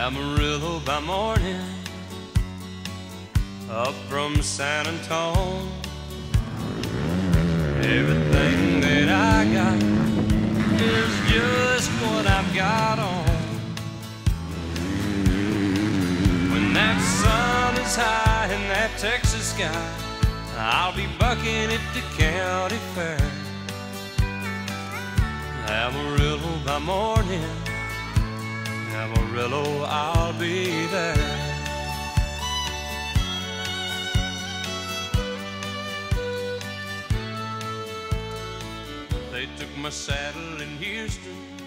Amarillo by morning, up from San Antone. Everything that I got is just what I've got on. When that sun is high in that Texas sky, I'll be bucking at the county fair. Amarillo by morning, Amarillo, I'll be there. They took my saddle in Houston,